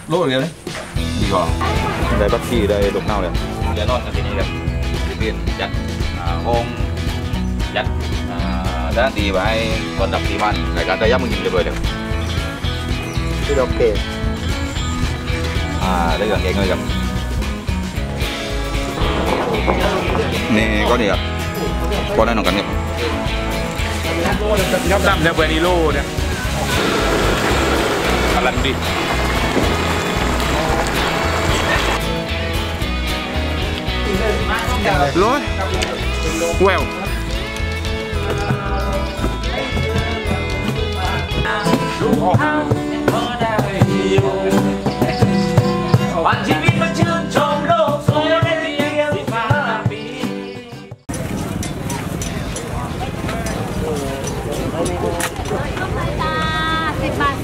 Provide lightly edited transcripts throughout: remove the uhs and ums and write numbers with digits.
รู้เดียวนี่ดีกว่าได้บักกี้ได้ลูกเน่าเลยจะนอนกันที่นี่ครับเรียนจัดห้องจัดด้านดีไว้ตอนดับตีมันรายการได้ย่ำมึงยิงเลยเลยที่เราเกะได้กันเก่งเลยครับนี่ก็นี่ครับก็ได้นอนกันครับยับซ้ำแล้วเบอร์นิโลเนี่ยกำลังดีร้อยแวววันชีวิตมันชื่นชมโลกสวยได้เพียง15 ปี 10 บาท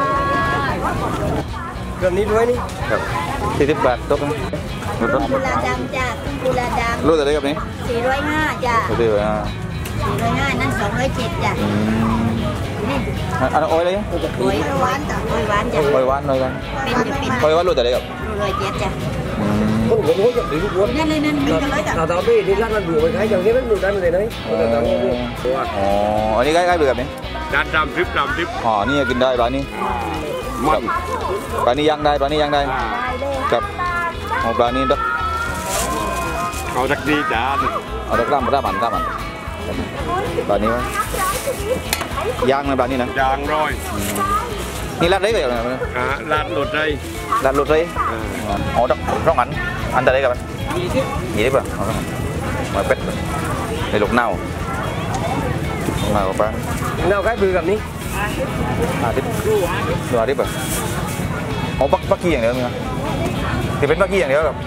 เรื่องนี้ด้วยนี่ครับ40 บาทตกนะกุลาดำจ้ะกุลาดำรู้อะไรครับนี่ 405จ้ะ405นั่น207จ้ะนี่อันนั้นโอ้ยเลยโอ้ยหวานจ้ะโอ้ยหวานจ้ะโอ้ยหวานเลยกันเป็นโอ้ยหวานรู้อะไรครับ 107จ้ะคนหัวรู้จักดีทุกคนนั่นเลยนั่นมีกันเลยจ้ะเราพี่ที่ร้านมันดูไปใช้อย่างนี้มันดูได้เลยนะอ๋ออันนี้ใกล้ๆเบือแบบนี้ด้านดำทิพอ๋อนี่กินได้ปลานี่ปลานี่ย่างได้ครับเอาปลานี่ดักเอาดักดีจ้าเอาดักร่ำมันปลานี้ย่างนะปลานี่นะย่างร้อยนี่ลาดได้ไหมลาดหลุดได้อ๋อดักร่องอันได้กับมัน20 ป่ะมาเป็ดในลูกเน่ามากับปลาเน่าใกล้บือกับนี้ 10 ป่ะโอ้ปักกี้อย่างเดียวมั้ยที่เป็นปักกี้อย่างเดียวกับ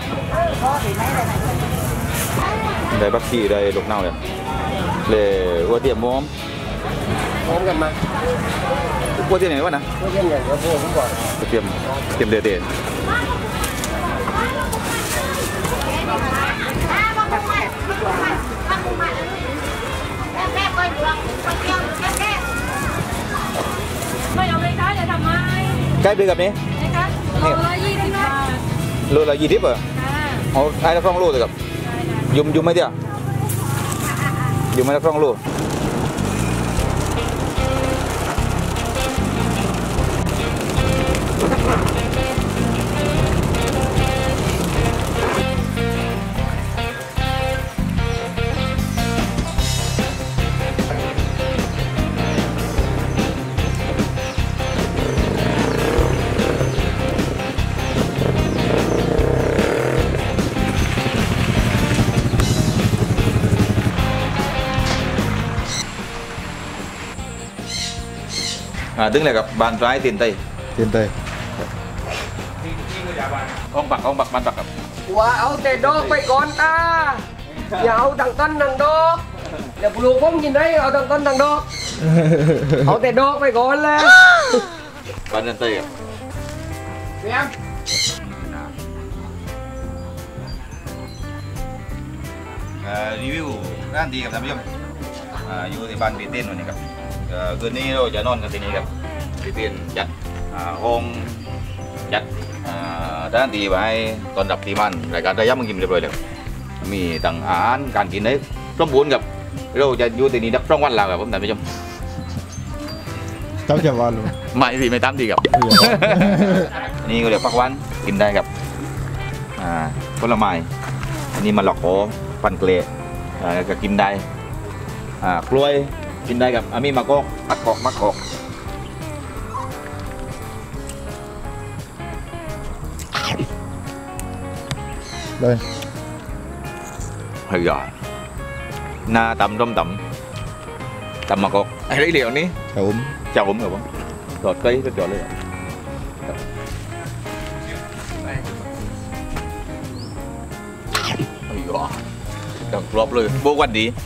ได้ปักกี้ได้ลูกเน่าเลยเลยวัวเตี๋ยวม้อมกันมาวัวเตี๋ยวไหนวะนะวัวเตี๋ยวอย่างเดียวผมก่อนเตี๋ยวเด็ดใกล้ไปกับนี้โลละ20 บาทโลละ20เหรอเอาไอ้ละครองโลเลยกับยุ่มไหมเดี๋ยวยุ่มไหมละครองโลđứng lại gặp bàn trái tiền tây ông bạc bàn bạc ว้าเอาแต่ดอกไปก่อนตาอย่าเอาดังต้นดังดอกเดี๋ยวปลูกผมกินได้เอาดังต้นดังดอกเอาแต่ดอกไปก่อนเลย bàn tiền tây à xem review ร้านดีกับท่านผู้ชมอยู่ที่บ้านปีเต้นวันนี้ครับคืนนี้เราจะนอนกันที่นี่ครับปีเต้นจัดห้องจัดด้านดีไว้ตอนดับตีมันรายการได้ย่ำมึงกินเรียบร้อยเลยมีต่างอาหารการกินได้สมบูรณ์กับเราจะอยู่ที่นี่ดับช่องวันแล้วครับผมท่านผู้ชมต้องจะวันหรือไม่สิไม่ตามดีครับนี่ก็เดี๋ยวพักวันกินได้ครับผลไม้อันนี้มันหลอกโอฟันเกลือก็กินได้กล้วยกินได้กับมีมะกอกมะกอกเลยเฮ้ยอ่ะหน้าตำร่มตำมะกอกไอ้เรื่องนี้ chào ครับผมจอดcâyก็จอดเลยเฮ้ยอ่ะดังกรอบเลยโบวันดี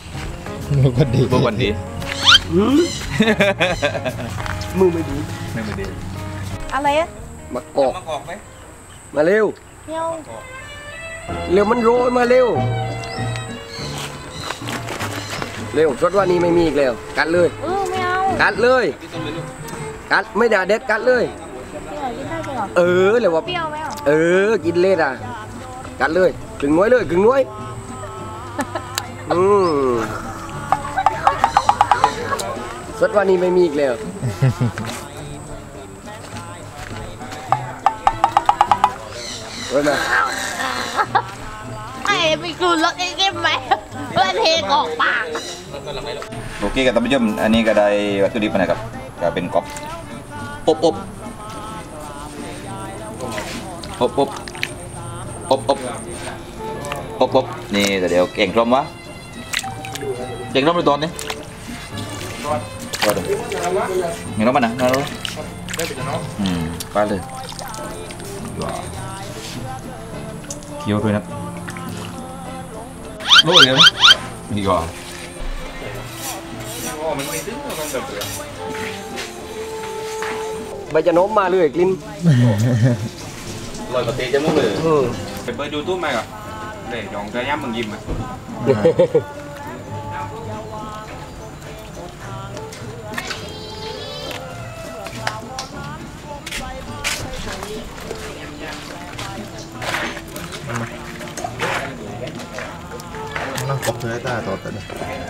มือไม่ดีอะไรอะมะกอกไหมมาเร็วเร็วมันโรยมาเร็วสดว่านี้ไม่มีอีกแล้วกัดเลยไม่เอากัดเลยกัดไม่ด่าเด็ดกัดเลยเหรอเลยว่าเปรี้ยวไหมเหรอกินเล่อ่ะกัดเลยกึ่งน้อยเลยกึ่งน้อยสดวันนี้ไม่มีอีกแล้วเว้ยมาไอ้ไปกูรสไอ้เก็บไหมเพื่อนเทกอกปากโอเคกับท่านผู้ชมอันนี้ก็ได้วัตถุดิบมานะครับก็เป็นกบอบนี่แต่เดี๋ยวเก่งกลมวะเก่งกลมไปตอนนี้ก็ดูเก่งกลมมันนะนะรู้ไปเลยเคี้ยวด้วยนะรู้เลยนะนี่ก่อนใบจะโน้มมาเลยกลิ่นลอยกระเตะจะมุกเลยไปเปิดยูทูบไหมก่อนเดี๋ยวลองจะย้ำมึงยิ้มอ่ะ nó cột thế ta tốt rồi.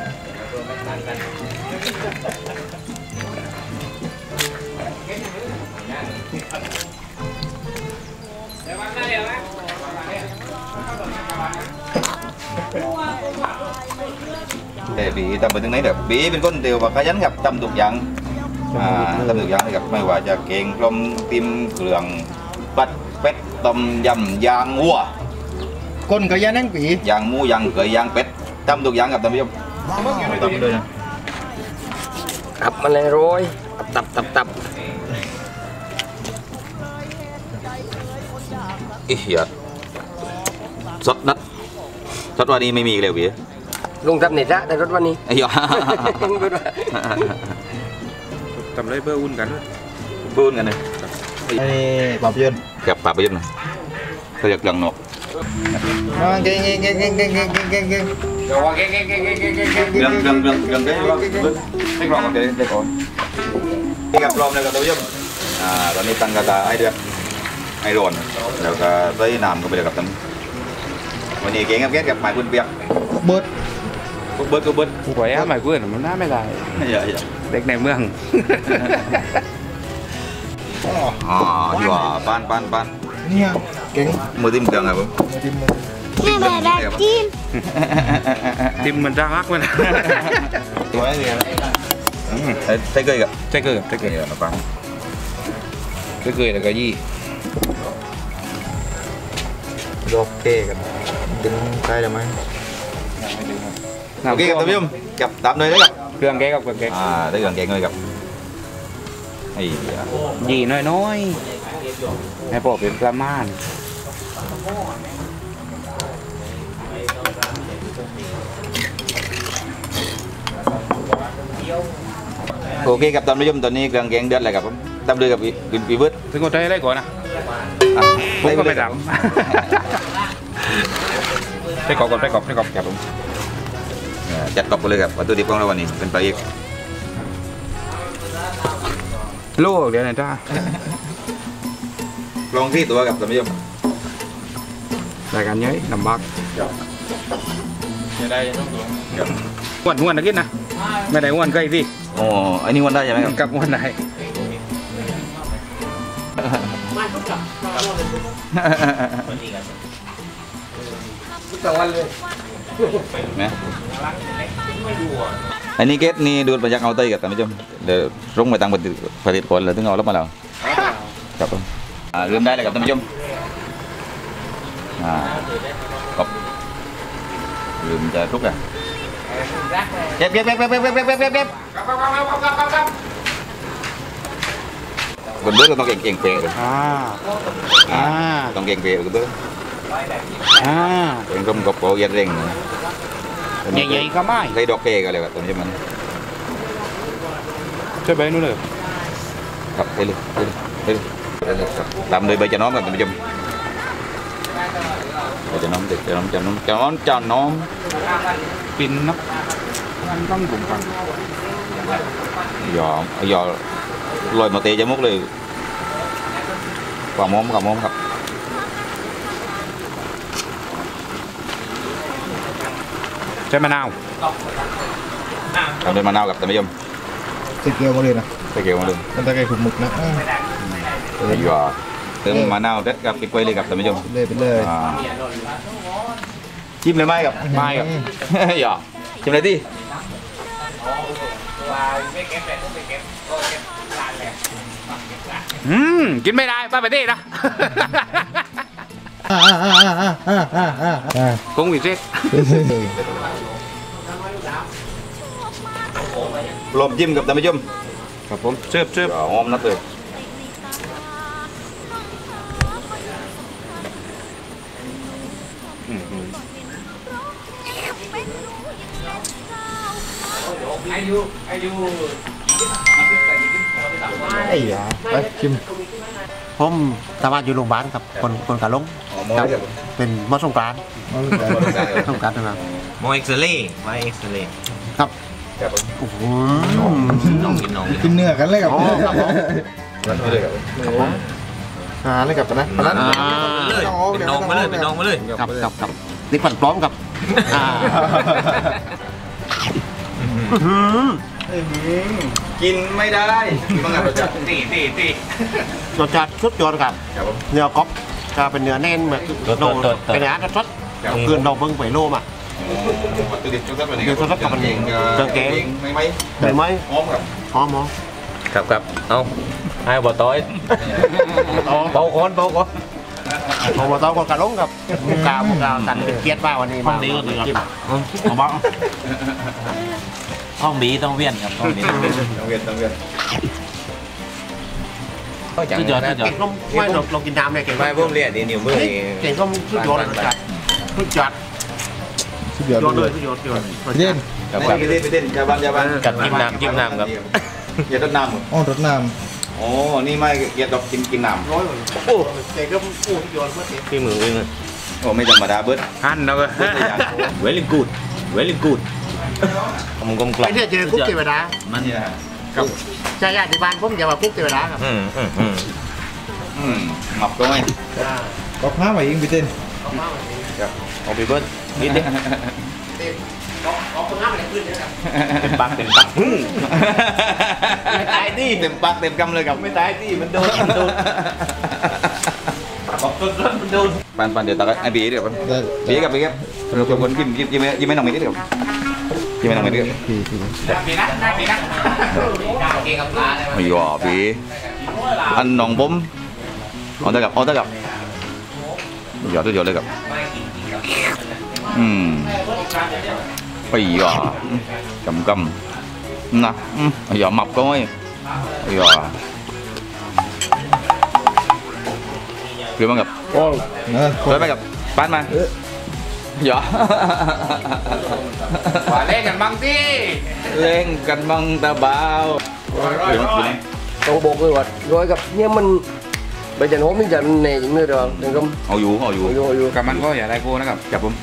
Để bị tầm bên này được bị bên con đều và cá rắn gặp tầm thuộc dạng tầm thuộc dạng thì gặpไม่ว่าจะเก่งกลมติมเครื่องปัดเป็ดต้มยำยางวัว Con cái da nắng quỷ. ยางหมูยางเกยยางเป็ดตำทุกอย่างกับตำผู้ชมตำเลยนะตับมันเลยโรยตับอีเหี้ยสดนัดสดวันนี้ไม่มีเลยพี่ลุงทำเน็ตละแต่รถวันนี้ไอ้เหี้ยทำไรเพื่ออุ่นกันพูดกันเลย Đây bọc duyên. กับปลาไปยุ่งนะเขาอยากยังหนก Nó cái เดี๋ยวว่าเก่งยังได้ว่าไม่กรองกับได้ก่อนนี่กับกรองเลยกับตัวยุ่งตอนนี้ตั้งกระตาไอเดือดไอร้อนแล้วก็ใส่น้ำก็ไปเลยกับตำวันนี้เก่งกับแก๊สกับหมายคุณเปียก bớt. กูเบิร์ดกูขอย้ำหมายกูมันน่าไม่ได้อย่าเด็กในเมืองอยู่บ้าน Nha. Kính. มือติ้มเครื่องครับผมแม่แม่ได้จิ้มทิมมันจะฮักมันตัวgì vậy? ใส่เกยกับใช่เกิดใส่เกยกับปังใช่เกิดแล้วก็ยี่ Đột kê cả. Đứng tay là mấy. โอเคกับท่านผู้ชมกับตามเลยนะครับเครื่องแกกับเครื่องแกได้เครื่องแกงเลยกับไอ้ยี่น้อยๆให้พอเป็นประมาณโอเคกับท่านผู้ชมตอนนี้เครื่องแกงเดือดเลยครับผมตามเลยกับปีเบิร์ดถึงคนไทยได้ก่อนนะผมก็ไม่ดำไปกรอบครับผมจัดกรอบไปเลยครับวัตถุดิบของเราวันนี้เป็นปลาอีกลูกเดี๋ยวนะจ้าลองที่ตัวกับท่านผู้ชมรายการเยอะลำบากจะได้ต้องตัวอ้วนนะกินนะไม่ได้อ้วนก็อีกสิโอ้อันนี้วันได้ใช่ไหมครับกับอ้วนได้ต่างวันเลยนะอันนี้เกตนี่ดูดมาจากเอาเตยกับท่านผู้ชมเดี๋ยวรุ่งไปต่างประเทศก่อนเลยถึงเอาแล้วมาแล้วครับผมเริ่มได้เลยกับท่านผู้ชมครับเริ่มจะทุกอ่ะเก็บคนเบิร์ดก็ต้องเก่งเปย์ต้องเก่งเปย์คนเบิร์ดเป็นร่มกบโปยัดเร่งใหญ่ๆก็ไม่ใช้ดอกเกก็เลยครับตัวนี้มันใช่ไหมนู่นเลยครับไปเลยตามเลยใบจะน้อมกับท่านผู้ชมใบจะน้อมจะน้อมปินนักต้องกลุ่มกันหยอลอยมาเตะจมูกเลยความหอมครับใช้มะนาวทำด้วยมะนาวกับท่านผู้ชมใส่เกลือมาเลยนะใส่เกลือมาเลยมันตะไคร้ขุ่นหมึกนะอยู่เติมมะนาวเด็ดกับกิ๊กไว้เลยกับท่านผู้ชมไปเลยจิ้มเลยไหมกับไม่กับอย่าจิ้มเลยดิกินไม่ได้ป้าไปดินะคงวิเศษลมจิ้มกับท่านผู้ชมครับผมเสิร์ฟหอมนัดเลยไปชิมผมสามารถอยู่โรงพยาบาลกับคนกะลงครับเป็นหมอสงกรานต์สงกรานต์นะครับโมเอ็กซ์เล่มาเอ็กซ์เล่ครับโอ้โหน้องกินน้องกินเนื้อกันเลยกับอ๋อครับผมเลยกับครับผมเลยกับนะเลยเป็นน้องมาเลยเป็นน้องมาเลยกับนี่ปั่นปลอมกับกินไม่ได้กินบ้างครับตีรสชาติสุดยอดครับเนื้อกรอบจะเป็นเนื้อแน่นเหมือนโลเป็นอาหารรสคืนเราเพิ่งไปโลมาตัวเด็ดจุดสักวันนี้เดี๋ยวสักวันนี้เครื่องแกงไม่ได้ไหมหอมครับหอมครับเอาให้บ่ต้อยเบาก่อนผมมาต้องคนกะลงกับมุกกาวกันเป็นเกียรติมากวันนี้มาจิ้มห้องบีต้องเวียนครับห้องบีต้องเวียนสุดยอดเก่งก็ไม่เรากินน้ำเนี่ยเก่งไม่พุ่มเรียนดีนิ้วมือเก่งก็สุดยอดเลยจัดสุดยอดสุดยอดเลยเลยสุดยอดเด่นครับไปเต้นยาบันกับจิ้มน้ำครับอย่าต้นน้ำอ๋อรสน้โอ้นี่ไม่อย่าดอกกินน้ำร้อยโอ้เก่งก็สุดยอดมากเลยพี่มือวิ่งโอ้ไม่ธรรมดาเบิร์ดหั่นแล้วก็เวลิกูดผมกลมกล่อไอ้เนี่ยเจอคุกเทวดามันนี่นะฮะใช่ญาติบ้านผมอย่าว่าคุกเทวดาครับหมับก็ไม่ำก็พาไปยิงไปเต้นเอาไปเบิ้ลนิดเดียวเอาคนน้ำอะไรขึ้นเนี่ยครับเป็นปักไม่ตายดิเต็มปากเต็มคำเลยครับไม่ตายดิมันโดนบอกต้นมันโดนปันเดี๋ยวตักไอ้บีเดี๋ยวปันบีกับเราคนยิ้มไม่น้องไม่ได้เดี๋ยวยิ้มไม่น้องไม่ได้พี่ปีนะเก่งกับปลาเลยไม่หยอกบีอันน้องผมเอาได้กับหยอดเลยกับไปหยอกกำนะหยอกหมับก็ไม่หยอกคือมันกับเฮ้ยไปกับปั้นมาหยอกว่าเล่นกันบ้างสิเล่นกันบังตะเบาต้องบอกเลยว่าร้อยกับเนี่ยมันไปจันโฮมนี่จันเน่อย่างนี้เด้อถึงก็เอาอยู่อยู่กับมันก็อย่าได้กูนะครับจับผม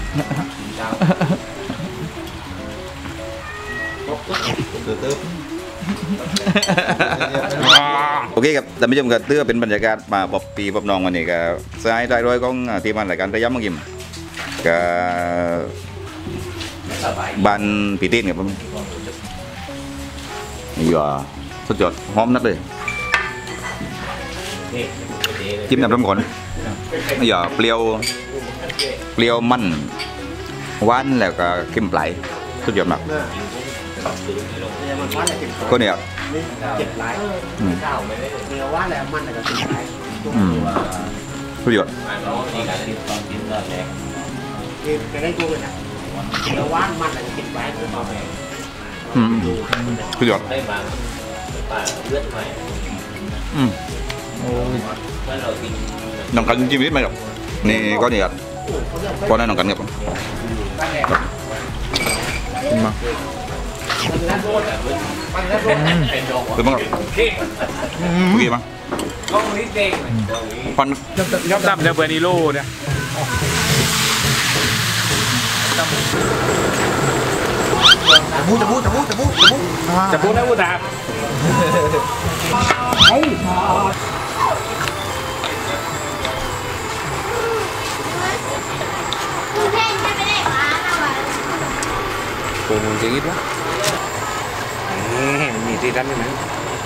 โอเคครับท่านผู้ชมครับเตื้อเป็นบรรยากาศมาปอบปีปอบน้องวันนี้ก็สายได้ร้อยของทีมงานรายการระยำมังยิมก็บ้านปีตีนครับผมนี่ว่าสุดยอดหอมนัดเลยจิ้มน้ำร้อนก่อนนี่ว่าเปรี้ยวมันหวานแล้วก็เค็มปลายสุดยอดมากก็เนี่ยเจ็บหลายเนื้อว่านแล้วมันอะไรก็เจ็บหลายสุดยอดไปได้กูเลยนะเนื้อว่านมันอะไรก็เจ็บหลายสุดยอดน้องกันจิ้มนิดไหมครับนี่ก็เนี่ยก็ได้น้องกันครับกินมาคือมั้งครับเมื่อกี้มั้งปันยอบดำเดบเบอร์นิโลเนี่ยจะพูดจะพูดนะพูดตามอย่างนี้ด้วยนี่มีที่ด้านนี้ไหม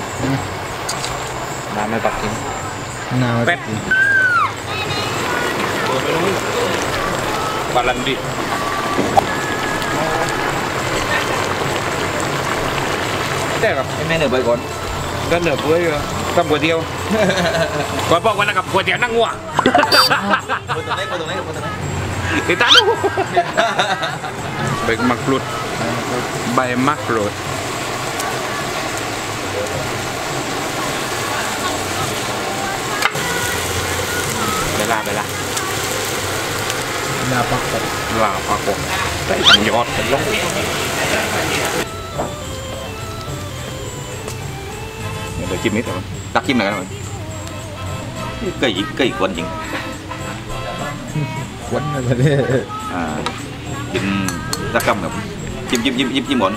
มาไม่ปักกินนาเป็ดบาลันดิแต่กับแม่เหนือไปก่อนก็เหนือเพื่อกับก๋วยเตี๋ยวก่อนบอกว่ากับก๋วยเตี๋ยวนั่งงัวคนตรงไหนติดตามดูใบมะกรูดใบมะกรูดเวลานาปักเป็ดลาปากกได้ทำยอดเป็นลงเดี๋ยวจิ้มนิดเดียวตักจิ้มหน่อยกันหน่อยเกยกวนจริงวันอะไรเนี่ยกินสักคำกับจิ้มก่อน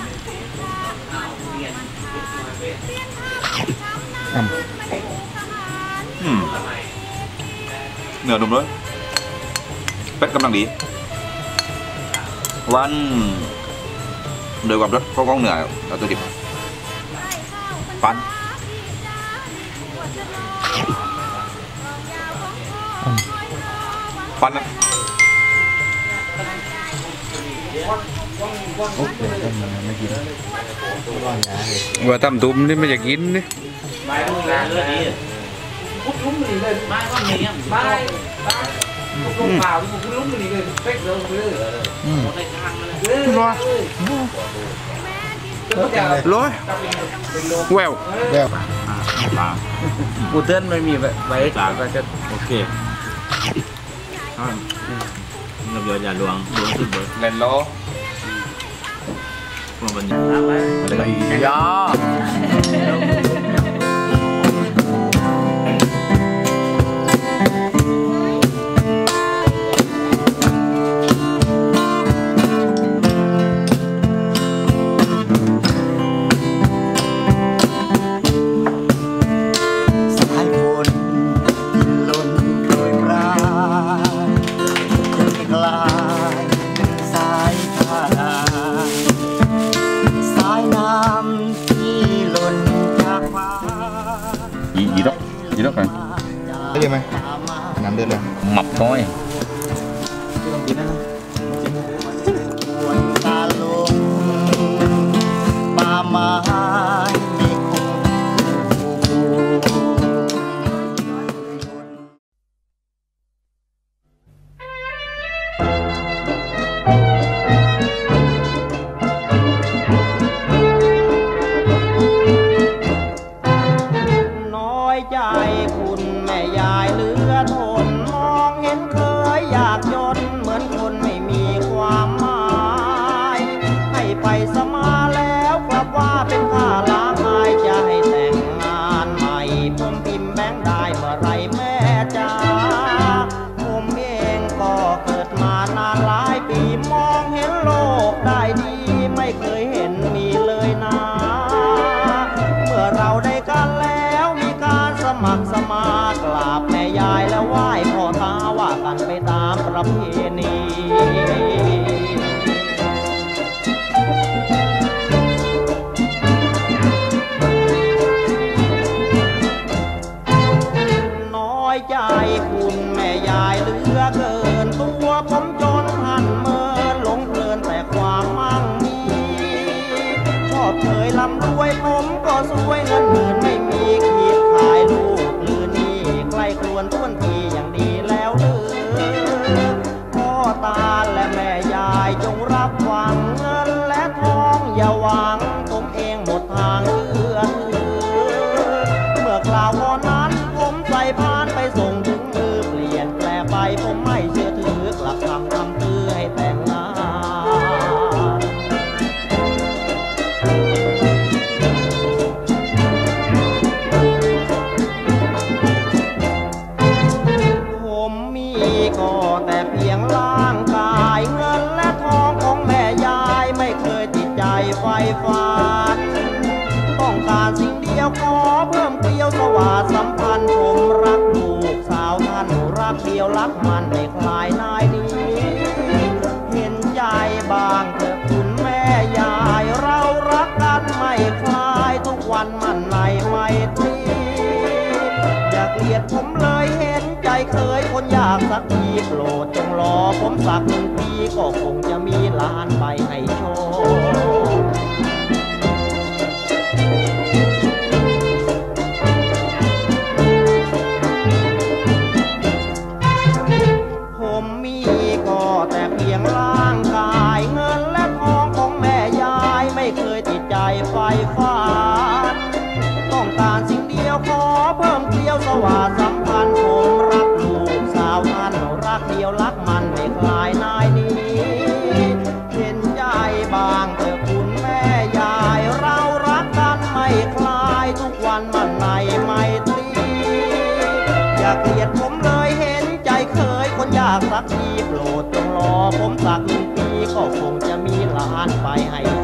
เนื้อนุ่มเลยเป็ดกำลังดีหวานโดยความรสของเนื้อเอาตัวดิบปันนะโอเคไม่กินร้อนนะว่าทำตุ้มนี่ไม่อยากกินนี่ ร้อยแววเดี๋ยวกูเตือนไม่มีไว้ก็จะโอเคเงยอย่าลวงสุดเลยเล่นล้อพวกมันยาสายฝนล้นโปรยปลายจะกลายสายท่านาสายน้ำที่ล้นจากฟ้ายีดอกกันได้เลยไหมน้ำเดือดเลยหมับน้อยวนตาลงป่าไม้ไม่คงน้อยใจคุณแม่ยายเหลือทนมองเห็นเคยอยากจนเหมือนคนไม่มีความหมายให้ไปสมาแล้วกลับว่าเป็นค่าล้างอายจะให้แต่งงานใหม่ผมพิมพ์แบงค์ได้เมื่อไรแม่จ๋าผมเองก็เกิดมานานหลายปีมองเห็นโลกได้ดีไม่เคยเห็นมีเลยนะเมื่อเราได้กันแล้วมีการสมัครสมากราบแม่ยายแล้วไหว้พ่อตาว่ากันไปตามประเพณีน้อยใจคุณแม่ยายเหลือเกินตัวผมจนหันเมินหลงเพลินแต่ความมั่งมีชอบเคยร่ำรวยผมก็สวยเงินหมื่นไม่มีขีดขายลูกลือนี่ใกล้ครวนท้วนทีอย่างดีแล้วหรือพ่อตาและแม่ยายจงรับหวังเงินและทองอย่าหวังผมเองหมดทางเอื้อถือเมื่อคราวก่อนนั้นผมใส่พานไปส่งถึงมือเปลี่ยนแปลไปผมไม่เชื่อถือกลับคำตื้อให้แต่งงาน ผมมีก็แต่เพียงร่างกายเงินและทองของแม่ยายไม่เคยติดใจไฟฝันต้องการสิ่งเดียวขอเพิ่มเกลียวสวัสดิ์สัมพันธ์ผมรักลูกสาวท่านรักเดียวรักมันไม่คลายนายนี้เห็นใจบ้างเถอะคุณแม่ยายากสักทีโปรดจงรอผมสัก1 ปีก็คงจะมีหลานไปให้โชคผมมีก็แต่เพียงร่างกายเงินและทองของแม่ยายไม่เคยติดใจไฟฟ้าต้องการสิ่งเดียวขอเพิ่มเกลียวสวาสัมพันธ์ผมรักลูกสาวท่านรักเดียวรักมันไม่คลายนายนี้เห็นใจบางเถอะคุณแม่ยายเรารักกันไม่คลายทุกวันมันในไมตรีอย่าเกลียดผมเลยเห็นใจเคยคนอยากสักทีโปรดจงรอผมสัก1 ปีก็คงจะมีหลานไปให้